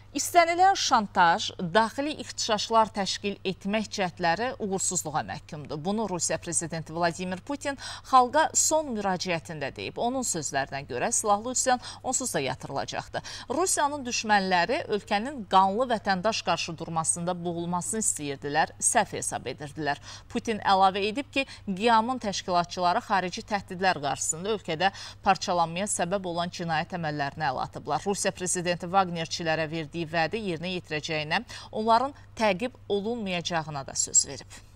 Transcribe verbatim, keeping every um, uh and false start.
İstənilən şantaj, daxili ixtişaşlar təşkil etmək cəhdləri uğursuzluğa məhkumdur. Bunu Rusiya prezidenti Vladimir Putin xalqa son müraciətində deyib. Onun sözlərinə görə silahlı üsyan onsuz da yatırılacaqdır. Rusiyanın düşmənləri ölkənin qanlı vətəndaş qarşı durmasında boğulmasını istəyirdilər, səhv hesab edirdilər. Putin əlavə edib ki, qiyamın təşkilatçıları xarici təhdidlər qarşısında ölkədə parçalanmaya səbəb olan cinayət əməllərini əl atıblar. Rusiya prezidenti Vagnerçilərə verdiyi vədi yerinə yetirəcəyinə, onların təqib olunmayacağına da söz verib.